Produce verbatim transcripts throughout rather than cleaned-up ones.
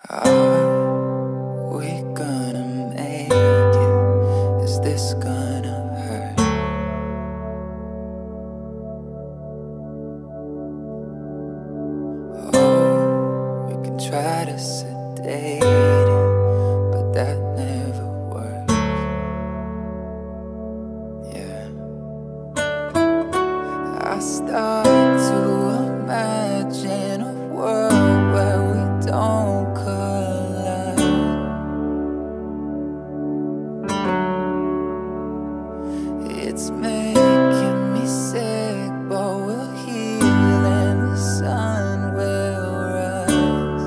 Are we gonna make it? Is this gonna hurt? Oh, we can try to sedate it, but that never works. Yeah, I start to imagine a world where we don't collide. It's making me sick, but we'll heal and the sun will rise.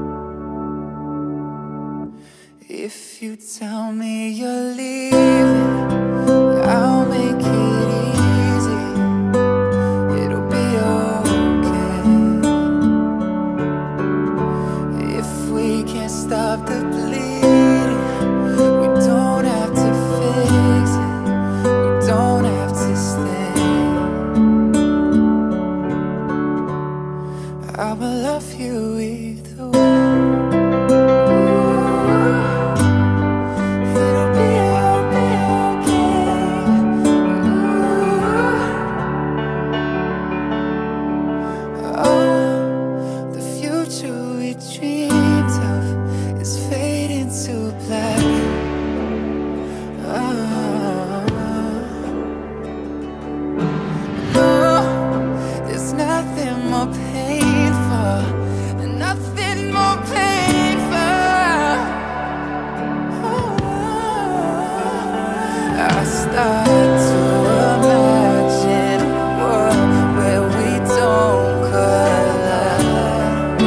If you tell me you're leaving, I'll make it easy. It'll be okay. If we can't stop the bleeding, we don't have to fix it. We don't have to stay. I will love you either way. It'll be, it'll be okay. Oh, the future we dreamed of is fading to black. Oh, no, there's nothing more painful, nothing more painful. Oh, I start to imagine a world where we don't collide.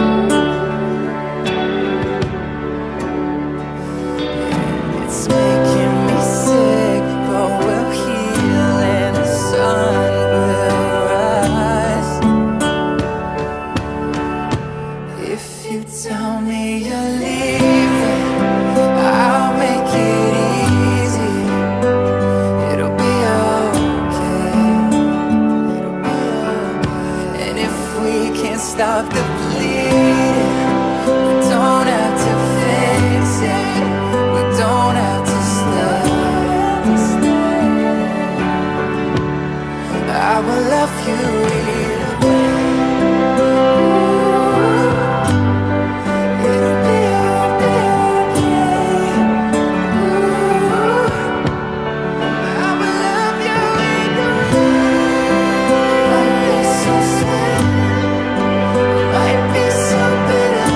It's making me sick, but we'll heal and the sun will rise. If you tell me you're leaving, I'll make it easy. It'll be okay. It'll be okay. And if we can't stop the bleeding, we don't have to fix it. We don't have to stay. I will love you either way. It'll be, it'll be okay. I will love you either way. Might be so sweet, might be so bitter.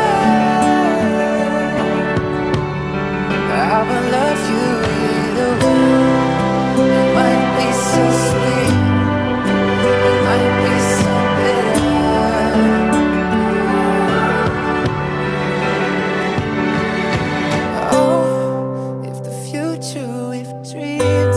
I will love you either way. It might be so sweet, it might be so bitter. Oh, if the future we've dreamed